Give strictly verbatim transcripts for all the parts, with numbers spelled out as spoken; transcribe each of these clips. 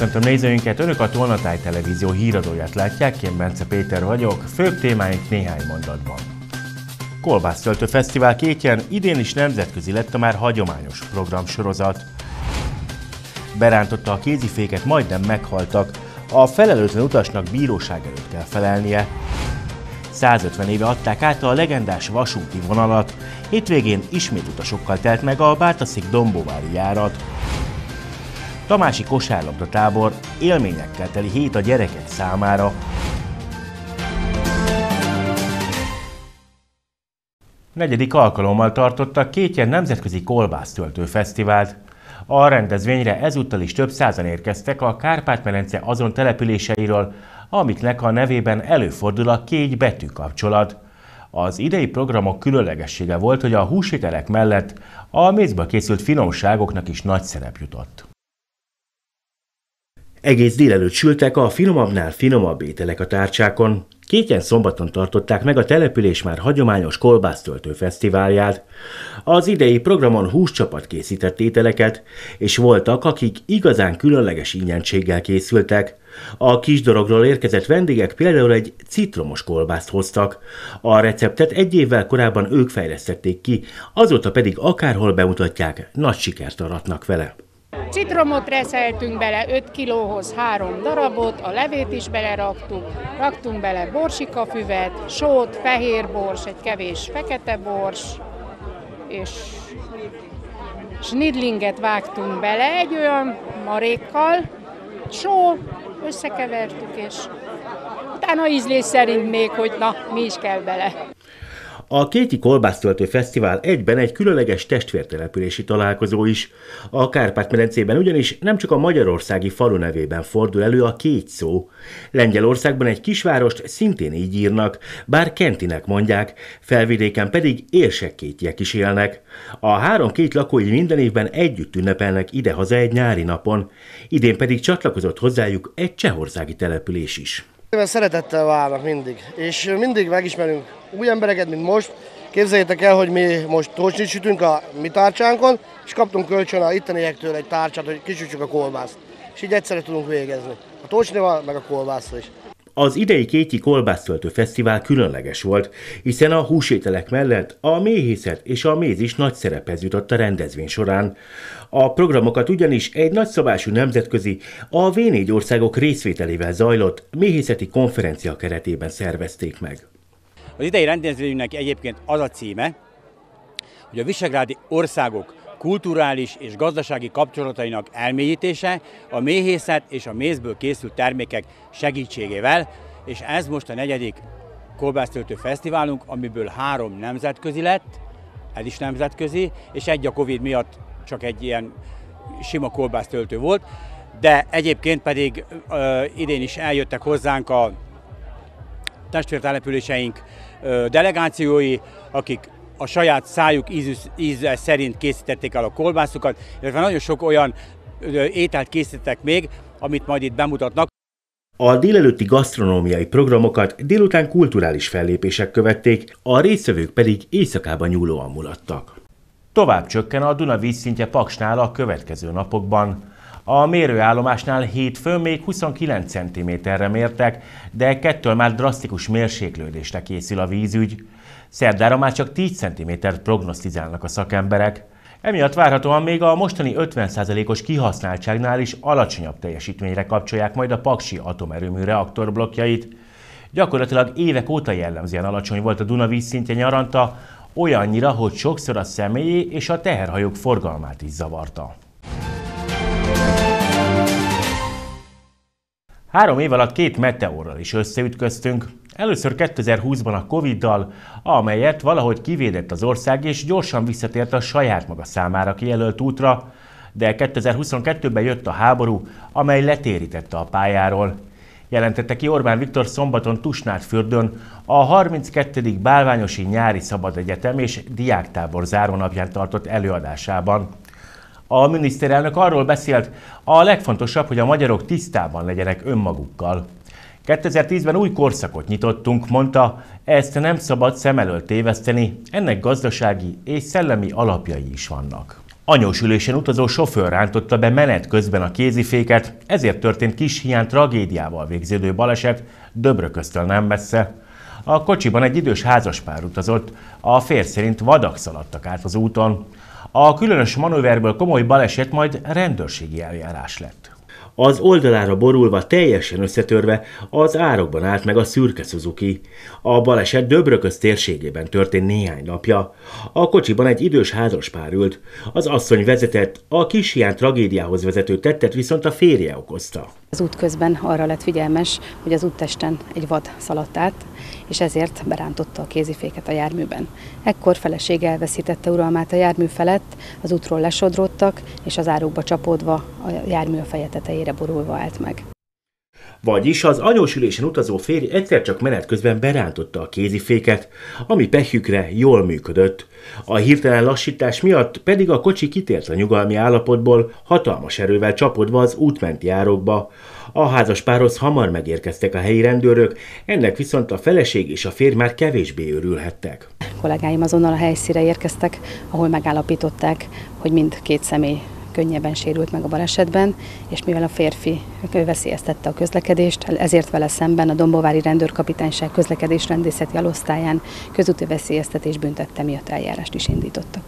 Köszöntöm nézőinket, Önök a Tolnatáj Televízió híradóját látják, én Bence Péter vagyok, főbb témáink néhány mondatban. Kolbásztöltő Fesztivál Kétjen idén is nemzetközi lett a már hagyományos programsorozat. Berántotta a kéziféket, majdnem meghaltak, a felelőtlen utasnak bíróság előtt kell felelnie. százötven éve adták át a legendás vasúti vonalat, hétvégén ismét utasokkal telt meg a Bártaszék-Dombóvári járat. Tamási kosárlabda tábor, élményekkel teli hét a gyerekek számára. Negyedik alkalommal tartottak Kétjen nemzetközi kolbásztöltő fesztivált. A rendezvényre ezúttal is több százan érkeztek a Kárpát-medence azon településeiről, amiknek a nevében előfordul a kégy betű kapcsolat. Az idei programok különlegessége volt, hogy a húsételek mellett a mézből készült finomságoknak is nagy szerep jutott. Egész délelőtt sültek a finomabbnál finomabb ételek a tárcsákon. Kétjen szombaton tartották meg a település már hagyományos kolbásztöltő fesztiválját. Az idei programon húscsapat készített ételeket, és voltak, akik igazán különleges ingyenséggel készültek. A kis dologról érkezett vendégek például egy citromos kolbászt hoztak. A receptet egy évvel korábban ők fejlesztették ki, azóta pedig akárhol bemutatják, nagy sikert aratnak vele. Citromot reszeltünk bele, öt kilóhoz három darabot, a levét is beleraktuk, raktunk bele borsikafüvet, sót, fehér bors, egy kevés fekete bors, és snidlinget vágtunk bele egy olyan marékkal, só, összekevertük, és utána ízlés szerint még, hogy na, mi is kell bele. A Kéti Kolbásztöltő Fesztivál egyben egy különleges testvértelepülési találkozó is. A Kárpát-medencében ugyanis nem csak a magyarországi falu nevében fordul elő a Kéty szó. Lengyelországban egy kisvárost szintén így írnak, bár Kentinek mondják, Felvidéken pedig érsekkétyiek is élnek. A három Kéty lakói minden évben együtt ünnepelnek idehaza egy nyári napon, idén pedig csatlakozott hozzájuk egy csehországi település is. Szeretettel várnak mindig, és mindig megismerünk új embereket, mint most. Képzeljétek el, hogy mi most torcsit sütünk a mi tárcsánkon, és kaptunk kölcsön a itteniektől egy tárcsát, hogy kisüssük a kolbászt. És így egyszerre tudunk végezni. A torcsnival, meg a kolbásszal is. Az idei Kétyi Kolbásztöltő Fesztivál különleges volt, hiszen a húsételek mellett a méhészet és a méz is nagy szerephez jutott a rendezvény során. A programokat ugyanis egy nagyszabású nemzetközi, a vé négy országok részvételével zajlott méhészeti konferencia keretében szervezték meg. Az idei rendezvénynek egyébként az a címe, hogy a visegrádi országok kulturális és gazdasági kapcsolatainak elmélyítése a méhészet és a mézből készült termékek segítségével, és ez most a negyedik kolbásztöltő fesztiválunk, amiből három nemzetközi lett, ez is nemzetközi, és egy a Covid miatt csak egy ilyen sima kolbásztöltő volt, de egyébként pedig ö, idén is eljöttek hozzánk a testvértelepüléseink ö, delegációi, akik a saját szájuk íze szerint készítették el a kolbászukat, illetve nagyon sok olyan ételt készítettek még, amit majd itt bemutatnak. A délelőtti gasztronómiai programokat délután kulturális fellépések követték, a résztvevők pedig éjszakában nyúlóan mulattak. Tovább csökken a Duna vízszintje Paksnál a következő napokban. A mérőállomásnál hétfőn még huszonkilenc centiméterre mértek, de kettől már drasztikus mérséklődésre készül a vízügy. Szerdára már csak tíz centimétert prognosztizálnak a szakemberek. Emiatt várhatóan még a mostani ötven százalékos kihasználtságnál is alacsonyabb teljesítményre kapcsolják majd a paksi atomerőmű reaktorblokkjait. Gyakorlatilag évek óta jellemzően alacsony volt a Duna vízszintje nyaranta, olyannyira, hogy sokszor a személyi és a teherhajók forgalmát is zavarta. Három év alatt két meteorral is összeütköztünk. Először kétezer-húszban a Coviddal, amelyet valahogy kivédett az ország és gyorsan visszatért a saját maga számára kijelölt útra, de kétezer-huszonkettőben jött a háború, amely letérítette a pályáról. Jelentette ki Orbán Viktor szombaton Tusnádfürdön a harminckettedik Bálványosi Nyári Szabadegyetem és Diáktábor zárónapján tartott előadásában. A miniszterelnök arról beszélt, a legfontosabb, hogy a magyarok tisztában legyenek önmagukkal. kétezer-tízben új korszakot nyitottunk, mondta, ezt nem szabad szem elől téveszteni, ennek gazdasági és szellemi alapjai is vannak. Anyósülésen utazó sofőr rántotta be menet közben a kéziféket, ezért történt Kishián tragédiával végződő baleset Döbrököztől nem messze. A kocsiban egy idős házaspár utazott, a férj szerint vadak szaladtak át az úton. A különös manőverből komoly baleset majd rendőrségi eljárás lett. Az oldalára borulva, teljesen összetörve az árokban állt meg a szürke Suzuki. A baleset Döbrököz térségében történt néhány napja. A kocsiban egy idős házaspár ült. Az asszony vezetett, a Kishián tragédiához vezető tettet viszont a férje okozta. Az út közben arra lett figyelmes, hogy az úttesten egy vad szaladt át, és ezért berántotta a kéziféket a járműben. Ekkor felesége elveszítette uralmát a jármű felett, az útról lesodródtak, és az árokba csapódva a jármű a feje tetejére borulva állt meg. Vagyis az anyósülésen utazó férj egyszer csak menet közben berántotta a kéziféket, ami pehjükre jól működött. A hirtelen lassítás miatt pedig a kocsi kitért a nyugalmi állapotból, hatalmas erővel csapódva az útmenti árokba. A házaspárhoz hamar megérkeztek a helyi rendőrök, ennek viszont a feleség és a férj már kevésbé örülhettek. Kollégáim azonnal a helyszínre érkeztek, ahol megállapították, hogy mindkét személy könnyebben sérült meg a balesetben, és mivel a férfi veszélyeztette a közlekedést, ezért vele szemben a Dombovári Rendőrkapitányság közlekedésrendészeti alosztályán közúti veszélyeztetés büntette miatt eljárást is indítottak.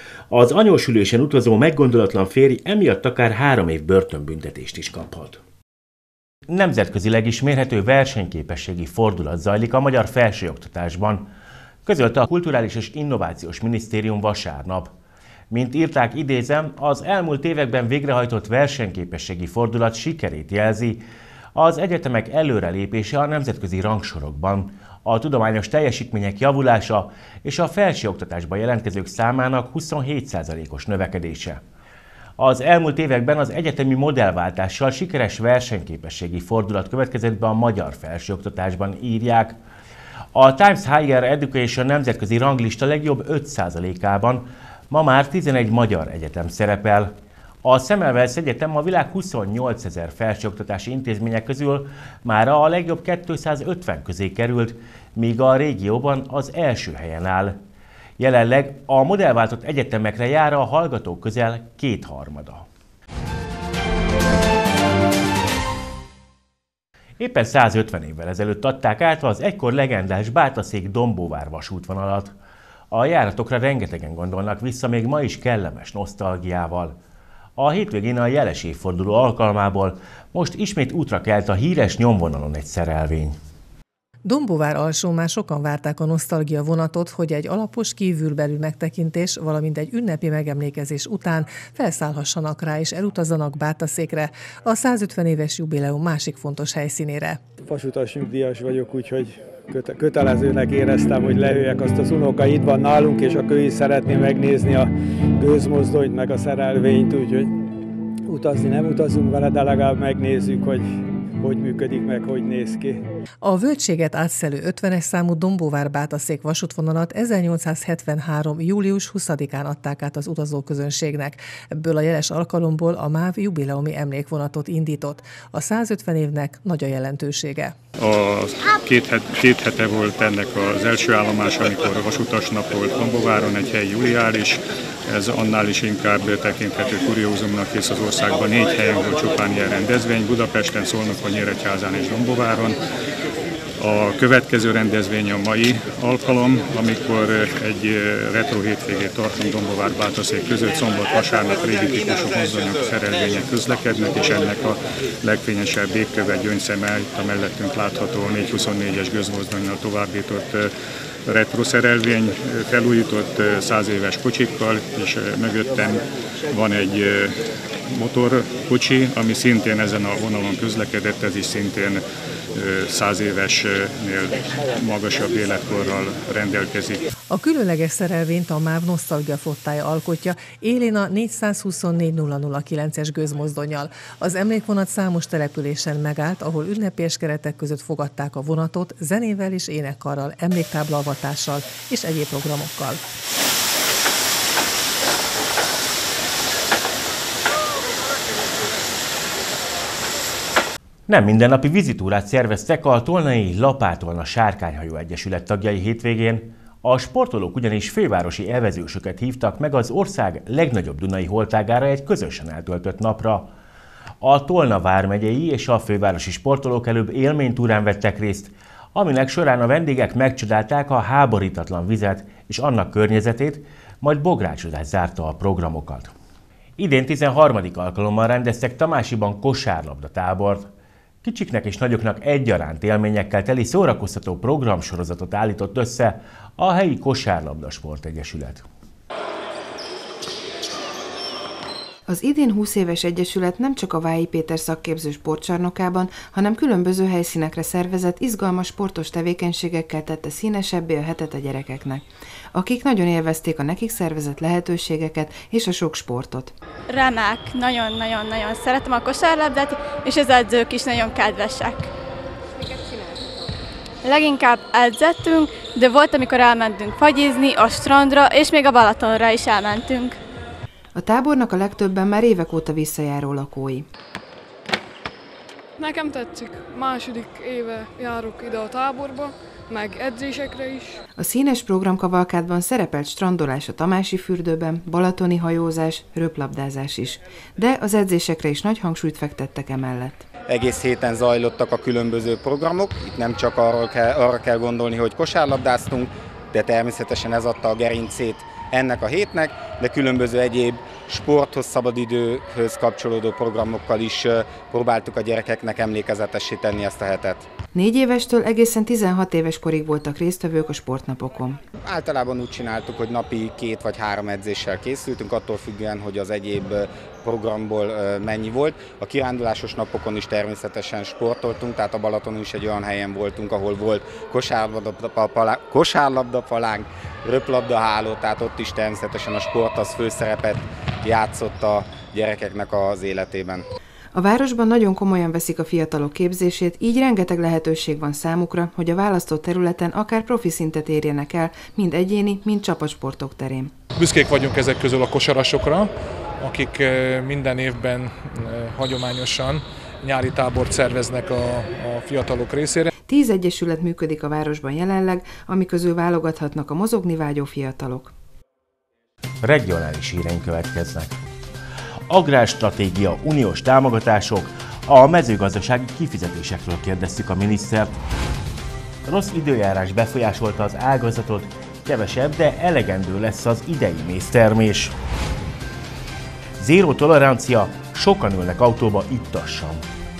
Az anyósülésen utazó meggondolatlan férj emiatt akár három év börtönbüntetést is kaphat. Nemzetközileg is mérhető versenyképességi fordulat zajlik a magyar felsőoktatásban, közölte a Kulturális és Innovációs Minisztérium vasárnap. Mint írták, idézem, az elmúlt években végrehajtott versenyképességi fordulat sikerét jelzi az egyetemek előrelépése a nemzetközi rangsorokban, a tudományos teljesítmények javulása és a felsőoktatásban jelentkezők számának huszonhét százalékos növekedése. Az elmúlt években az egyetemi modellváltással sikeres versenyképességi fordulat következett be a magyar felsőoktatásban, írják. A Times Higher Education nemzetközi ranglista legjobb öt százalékában ma már tizenegy magyar egyetem szerepel. A Semmelweis Egyetem a világ huszonnyolcezer felsőoktatási intézmények közül már a legjobb kétszázötven közé került, míg a régióban az első helyen áll. Jelenleg a modellváltott egyetemekre jár a hallgatók közel kétharmada. Éppen százötven évvel ezelőtt adták át az egykor legendás Bátaszék-Dombóvár vasútvonalat. A járatokra rengetegen gondolnak vissza, még ma is kellemes nosztalgiával. A hétvégén a jeles évforduló alkalmából most ismét útra kelt a híres nyomvonalon egy szerelvény. Dombóvár alsón már sokan várták a nosztalgia vonatot, hogy egy alapos kívülbelül megtekintés, valamint egy ünnepi megemlékezés után felszállhassanak rá és elutazzanak Bátaszékre, a százötven éves jubileum másik fontos helyszínére. Vasutas nyugdíjas vagyok, úgyhogy kötelezőnek éreztem, hogy leüljek, azt az unoka itt van nálunk, és akkor ő is szeretné megnézni a gőzmozdonyt, meg a szerelvényt, úgyhogy utazni nem utazunk vele, de legalább megnézzük, hogy hogy működik meg, hogy néz ki. A völgységet átszelő ötvenes számú Dombóvár-Bátaszék vasútvonalat ezernyolcszázhetvenhárom. július huszadikán adták át az utazóközönségnek. Ebből a jeles alkalomból a MÁV jubileumi emlékvonatot indított. A százötven évnek nagy a jelentősége. A két, het, két hete volt ennek az első állomás, amikor a vasutasnap volt Dombóváron, egy helyi juliális. Ez annál is inkább tekinthető kuriózumnak, hisz az országban négy helyen volt csupán ilyen rendezvény, Budapesten, Szolnokon, Nyíregyházán és Dombóváron. A következő rendezvény a mai alkalom, amikor egy retro hétvégét tartunk Dombóvár-Bátaszék között, szombat, vasárnap régi típusú mozdonyok, szerelvények közlekednek, és ennek a legfényesebb égköve, gyöngyszeme itt a mellettünk látható négyszázhuszonnégyes gőzmozdonnyal továbbított retro szerelvény, felújított száz éves kocsikkal, és mögöttem van egy motorkocsi, ami szintén ezen a vonalon közlekedett, ez is szintén száz évesnél magasabb életkorral rendelkezik. A különleges szerelvényt a MÁV nosztalgia flottája alkotja, élén a négyszázhuszonnégy nulla nulla kilences gőzmozdonnyal. Az emlékvonat számos településen megállt, ahol ünnepélyes keretek között fogadták a vonatot, zenével és énekkarral, emléktáblaavatással és egyéb programokkal. Nem mindennapi vizitúrát szerveztek a Tolnai Lapátolna Sárkányhajó Egyesület tagjai hétvégén. A sportolók ugyanis fővárosi elvezősöket hívtak meg az ország legnagyobb dunai holtágára egy közösen eltöltött napra. A Tolna vármegyei és a fővárosi sportolók előbb élménytúrán vettek részt, aminek során a vendégek megcsodálták a háborítatlan vizet és annak környezetét, majd bográcsodás zárta a programokat. Idén tizenharmadik alkalommal rendeztek Tamásiban kosárlabda tábort. Kicsiknek és nagyoknak egyaránt élményekkel teli szórakoztató programsorozatot állított össze a helyi Kosárlabda Sportegyesület. Az idén húsz éves egyesület nem csak a Vályi Péter szakképző sportcsarnokában, hanem különböző helyszínekre szervezett izgalmas sportos tevékenységekkel tette színesebbé a hetet a gyerekeknek, akik nagyon élvezték a nekik szervezett lehetőségeket és a sok sportot. Remek, nagyon-nagyon-nagyon szeretem a kosárlabdát, és az edzők is nagyon kedvesek. Leginkább edzettünk, de volt, amikor elmentünk fagyizni a strandra, és még a Balatonra is elmentünk. A tábornak a legtöbben már évek óta visszajáró lakói. Nekem tetszik. Második éve járok ide a táborba, meg edzésekre is. A színes programkavalkádban szerepelt strandolás a Tamási fürdőben, balatoni hajózás, röplabdázás is. De az edzésekre is nagy hangsúlyt fektettek emellett. Egész héten zajlottak a különböző programok. Itt nem csak arra kell, arra kell gondolni, hogy kosárlabdáztunk, de természetesen ez adta a gerincét ennek a hétnek, de különböző egyéb sporthoz, szabadidőhöz kapcsolódó programokkal is próbáltuk a gyerekeknek emlékezetessé tenni ezt a hetet. Négy évestől egészen tizenhat éves korig voltak résztvevők a sportnapokon. Általában úgy csináltuk, hogy napi két vagy három edzéssel készültünk, attól függően, hogy az egyéb programból mennyi volt. A kirándulásos napokon is természetesen sportoltunk, tehát a Balatonon is egy olyan helyen voltunk, ahol volt kosárlabdapalánk, röplabdaháló, tehát ott is természetesen a sport az főszerepet játszott a gyerekeknek az életében. A városban nagyon komolyan veszik a fiatalok képzését, így rengeteg lehetőség van számukra, hogy a választott területen akár profi szintet érjenek el, mind egyéni, mind csapatsportok terén. Büszkék vagyunk ezek közül a kosarasokra, akik minden évben hagyományosan nyári tábort szerveznek a, a fiatalok részére. Tíz egyesület működik a városban jelenleg, ami közül válogathatnak a mozogni vágyó fiatalok. Regionális híreink következnek. Agrárstratégia, uniós támogatások, a mezőgazdasági kifizetésekről kérdeztük a minisztert. Rossz időjárás befolyásolta az ágazatot, kevesebb, de elegendő lesz az idei méztermés. Zéró tolerancia, sokan ülnek autóba ittassam.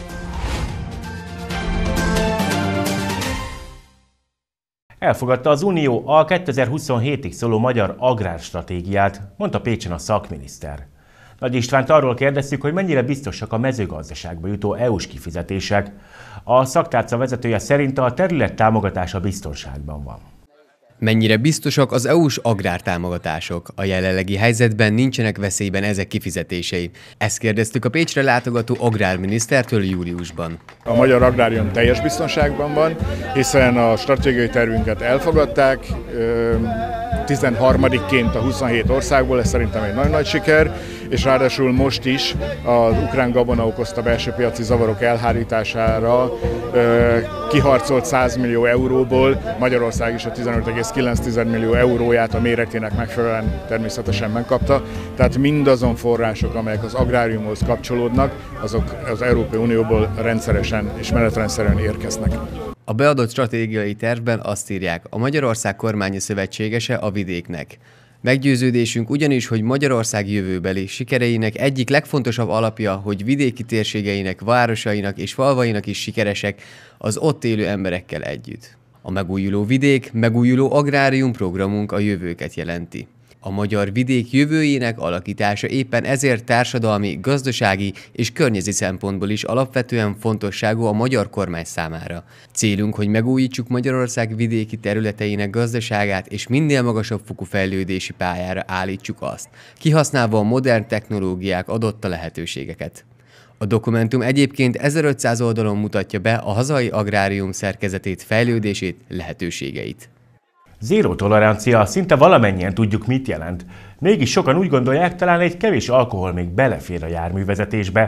Elfogadta az Unió a kétezer-huszonhétig szóló magyar agrárstratégiát, mondta Pécsen a szakminiszter. Nagy Istvánt arról kérdeztük, hogy mennyire biztosak a mezőgazdaságba jutó é u-s kifizetések. A szaktárca vezetője szerint a terület támogatása biztonságban van. Mennyire biztosak az é u-s agrártámogatások? A jelenlegi helyzetben nincsenek veszélyben ezek kifizetései. Ezt kérdeztük a Pécsre látogató agrárminisztertől júliusban. A magyar agrárium teljes biztonságban van, hiszen a stratégiai tervünket elfogadták, tizenharmadikként a huszonhét országból, ez szerintem egy nagyon nagy siker, és ráadásul most is az ukrán gabona okozta belső piaci zavarok elhárítására kiharcolt száz millió euróból, Magyarország is a tizenöt egész kilenc millió euróját a méretének megfelelően természetesen megkapta. Tehát mindazon források, amelyek az agráriumhoz kapcsolódnak, azok az Európai Unióból rendszeresen és menetrendszerűen érkeznek. A beadott stratégiai tervben azt írják, a Magyarország kormánya szövetségese a vidéknek. Meggyőződésünk ugyanis, hogy Magyarország jövőbeli sikereinek egyik legfontosabb alapja, hogy vidéki térségeinek, városainak és falvainak is sikeresek az ott élő emberekkel együtt. A megújuló vidék, megújuló agrárium programunk a jövőket jelenti. A magyar vidék jövőjének alakítása éppen ezért társadalmi, gazdasági és környezeti szempontból is alapvetően fontosságú a magyar kormány számára. Célunk, hogy megújítsuk Magyarország vidéki területeinek gazdaságát és minél magasabb fokú fejlődési pályára állítsuk azt, kihasználva a modern technológiák adott lehetőségeket. A dokumentum egyébként ezerötszáz oldalon mutatja be a hazai agrárium szerkezetét, fejlődését, lehetőségeit. Zéró tolerancia, szinte valamennyien tudjuk, mit jelent. Mégis sokan úgy gondolják, talán egy kevés alkohol még belefér a járművezetésbe.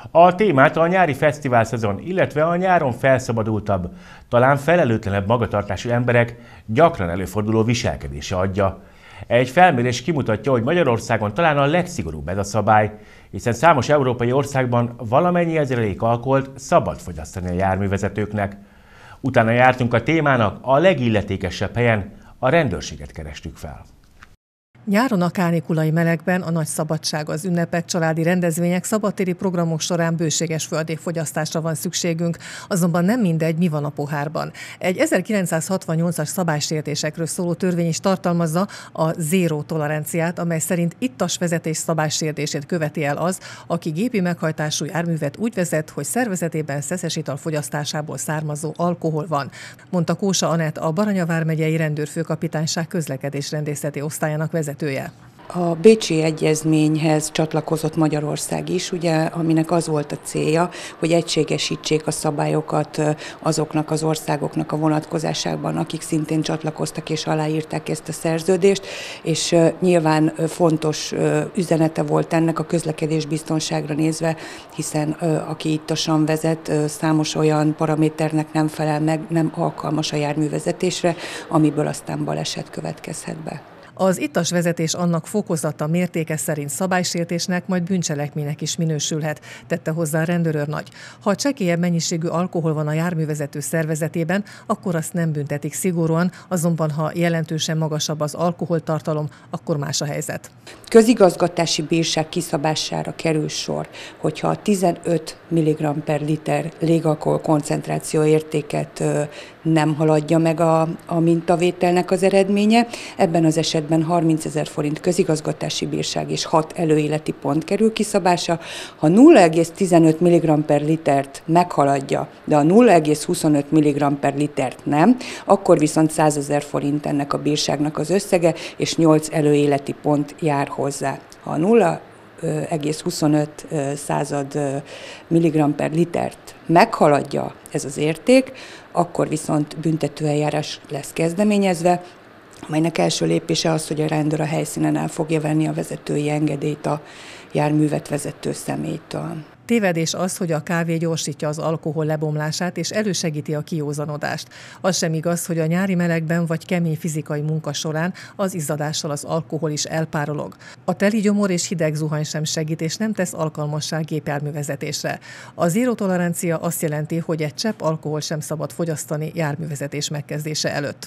A témát a nyári fesztivál szezon, illetve a nyáron felszabadultabb, talán felelőtlenebb magatartású emberek gyakran előforduló viselkedése adja. Egy felmérés kimutatja, hogy Magyarországon talán a legszigorúbb ez a szabály, hiszen számos európai országban valamennyi ezerék alkoholt szabad fogyasztani a járművezetőknek. Utána jártunk a témának, a legilletékesebb helyen a rendőrséget kerestük fel. Nyáron a kánikulai melegben a nagy szabadság, az ünnepek, családi rendezvények, szabadtéri programok során bőséges földékfogyasztásra van szükségünk, azonban nem mindegy, mi van a pohárban. Egy ezerkilencszázhatvannyolcas szabálysértésekről szóló törvény is tartalmazza a zéró toleranciát, amely szerint ittas vezetés szabálysértését követi el az, aki gépi meghajtású járművet úgy vezet, hogy szervezetében szeszes ital fogyasztásából származó alkohol van, mondta Kósa Anett, a Baranya vármegyei rendőrfőkapitányság közlekedésrendészeti osztályának vezetője. A Bécsi Egyezményhez csatlakozott Magyarország is, ugye, aminek az volt a célja, hogy egységesítsék a szabályokat azoknak az országoknak a vonatkozásában, akik szintén csatlakoztak és aláírták ezt a szerződést, és nyilván fontos üzenete volt ennek a közlekedésbiztonságra nézve, hiszen aki ittasan vezet, számos olyan paraméternek nem felel meg, nem alkalmas a járművezetésre, amiből aztán baleset következhet be. Az ittas vezetés annak fokozata, mértéke szerint szabálysértésnek, majd bűncselekménynek is minősülhet, tette hozzá a rendőrőrnagy. Ha csekélyebb mennyiségű alkohol van a járművezető szervezetében, akkor azt nem büntetik szigorúan, azonban ha jelentősen magasabb az alkoholtartalom, akkor más a helyzet. Közigazgatási bírság kiszabására kerül sor, hogyha a tizenöt milligramm per liter légalkohol koncentráció értéket nem haladja meg a, a mintavételnek az eredménye. Ebben az esetben harmincezer forint közigazgatási bírság és hat előéleti pont kerül kiszabásra. Ha nulla egész tizenöt milligramm per litert meghaladja, de a nulla egész huszonöt milligramm per litert nem, akkor viszont százezer forint ennek a bírságnak az összege, és nyolc előéleti pont jár hozzá. Ha a nulla egész huszonöt század milligramm per litert meghaladja ez az érték, akkor viszont büntetőeljárás lesz kezdeményezve, amelynek első lépése az, hogy a rendőr a helyszínen el fogja venni a vezetői engedélyt a járművet vezető személytől. Tévedés az, hogy a kávé gyorsítja az alkohol lebomlását és elősegíti a kiózanodást. Az sem igaz, hogy a nyári melegben vagy kemény fizikai munka során az izzadással az alkohol is elpárolog. A teli gyomor és hideg zuhany sem segít és nem tesz alkalmassá gépjárművezetésre. A zéró tolerancia azt jelenti, hogy egy csepp alkohol sem szabad fogyasztani járművezetés megkezdése előtt.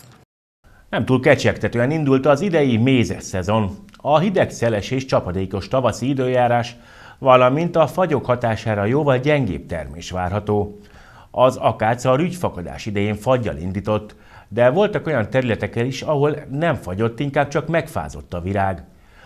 Nem túl kecsegtetően indult az idei mézes szezon. A hideg, szeles és csapadékos tavaszi időjárás, valamint a fagyok hatására jóval gyengébb termés várható. Az akác a rügyfakadás idején faggyal indított, de voltak olyan területek is, ahol nem fagyott, inkább csak megfázott a virág.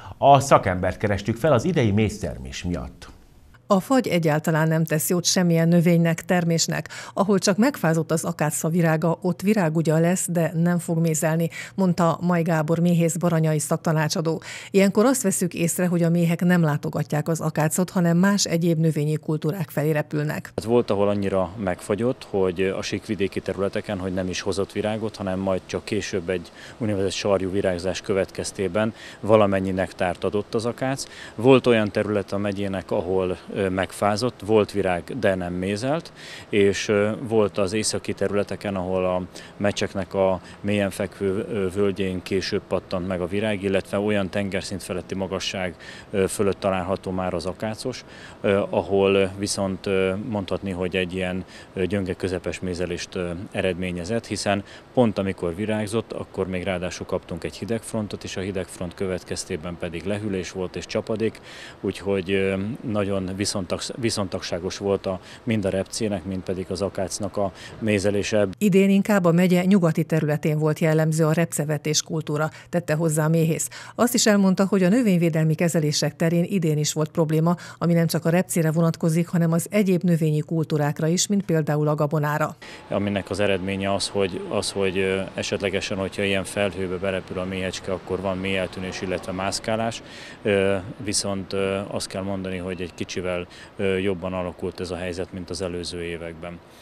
A szakembert kerestük fel az idei méztermés miatt. A fagy egyáltalán nem tesz jót semmilyen növénynek, termésnek. Ahol csak megfázott az akácfa virága, ott virágugya lesz, de nem fog mézelni, mondta May Gábor méhész baranyai szaktanácsadó. Ilyenkor azt veszük észre, hogy a méhek nem látogatják az akácot, hanem más egyéb növényi kultúrák felé repülnek. Ez volt, ahol annyira megfagyott, hogy a síkvidéki területeken, hogy nem is hozott virágot, hanem majd csak később egy úgynevezett sarjú virágzás következtében valamennyi nektárt adott az akác. Volt olyan terület a megyének, ahol megfázott, volt virág, de nem mézelt, és volt az északi területeken, ahol a Mecseknek a mélyen fekvő völgyén később pattant meg a virág, illetve olyan tengerszint feletti magasság fölött található már az akácos, ahol viszont mondhatni, hogy egy ilyen gyönge közepes mézelést eredményezett, hiszen pont amikor virágzott, akkor még ráadásul kaptunk egy hidegfrontot, és a hidegfront következtében pedig lehűlés volt és csapadék, úgyhogy nagyon viszontagságos volt a, mind a repcének, mind pedig az akácnak a mézelése. Idén inkább a megye nyugati területén volt jellemző a repcevetés kultúra, tette hozzá a méhész. Azt is elmondta, hogy a növényvédelmi kezelések terén idén is volt probléma, ami nem csak a repcére vonatkozik, hanem az egyéb növényi kultúrákra is, mint például a gabonára. Aminek az eredménye az, hogy, az, hogy esetlegesen, hogyha ilyen felhőbe berepül a méhecske, akkor van mélyeltűnés, illetve mászkálás, viszont azt kell mondani, hogy egy kicsivel jobban alakult ez a helyzet, mint az előző években.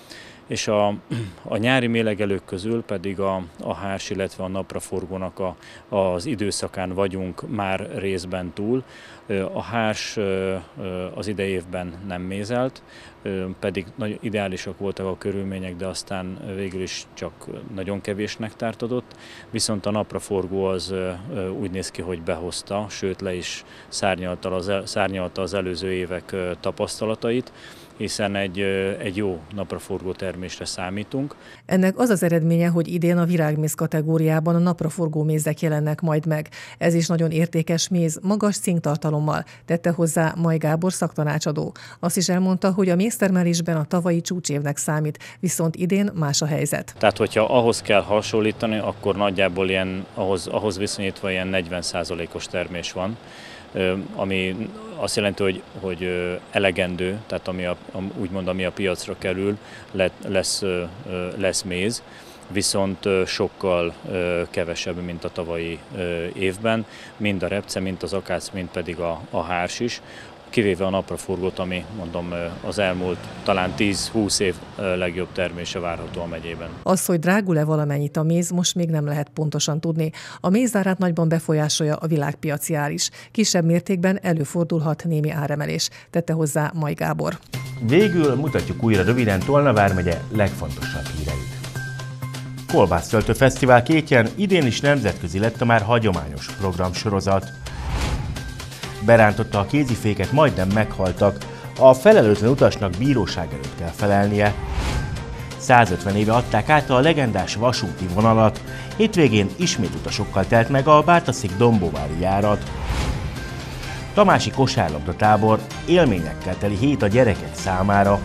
és a, a nyári mélegelők közül pedig a, a hárs, illetve a napraforgónak a, az időszakán vagyunk már részben túl. A hárs az idei évben nem mézelt, pedig nagyon ideálisak voltak a körülmények, de aztán végül is csak nagyon kevés nektárt adott, viszont a napraforgó az úgy néz ki, hogy behozta, sőt le is szárnyalta az, szárnyalta az előző évek tapasztalatait, hiszen egy, egy jó napraforgó termésre számítunk. Ennek az az eredménye, hogy idén a virágméz kategóriában a napraforgó mézek jelennek majd meg. Ez is nagyon értékes méz, magas cinktartalommal, tette hozzá May Gábor szaktanácsadó. Azt is elmondta, hogy a méztermelésben a tavalyi csúcsévnek számít, viszont idén más a helyzet. Tehát, hogyha ahhoz kell hasonlítani, akkor nagyjából ilyen, ahhoz, ahhoz viszonyítva ilyen negyven százalékos termés van, ami azt jelenti, hogy, hogy elegendő, tehát ami a, úgymond ami a piacra kerül, lesz, lesz méz, viszont sokkal kevesebb, mint a tavalyi évben, mind a repce, mind az akác, mind pedig a, a hárs is, kivéve a napraforgót, ami mondom az elmúlt talán tíz-húsz év legjobb termése várható a megyében. Az, hogy drágul-e valamennyit a méz, most még nem lehet pontosan tudni. A mézárát nagyban befolyásolja a világpiaci ár is. Kisebb mértékben előfordulhat némi áremelés, tette hozzá May Gábor. Végül mutatjuk újra röviden Tolna vármegye legfontosabb híreit. Kolbásztöltő Fesztivál kétjen idén is nemzetközi lett a már hagyományos programsorozat. Berántotta a kéziféket, majdnem meghaltak. A felelőtlen utasnak bíróság előtt kell felelnie. százötven éve adták át a legendás vasúti vonalat. Hétvégén ismét utasokkal telt meg a Bártaszék-Dombóvári járat. Tamási kosárlabda tábor, élményekkel teli hét a gyerekek számára.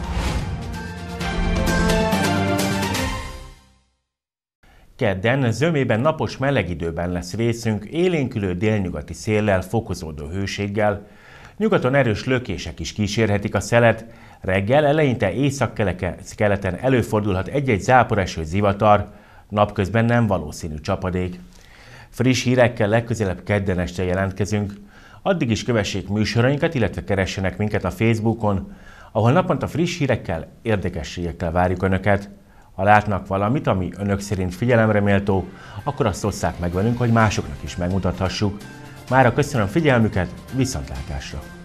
Kedden zömében napos meleg időben lesz részünk, élénkülő délnyugati széllel, fokozódó hőséggel. Nyugaton erős lökések is kísérhetik a szelet, reggel eleinte északkeleten előfordulhat egy-egy záporeső, zivatar, napközben nem valószínű csapadék. Friss hírekkel legközelebb kedden este jelentkezünk. Addig is kövessék műsorainkat, illetve keressenek minket a Facebookon, ahol naponta friss hírekkel, érdekességekkel várjuk Önöket. Ha látnak valamit, ami Önök szerint figyelemre méltó, akkor azt osszák meg velünk, hogy másoknak is megmutathassuk. Mára köszönöm figyelmüket, viszontlátásra!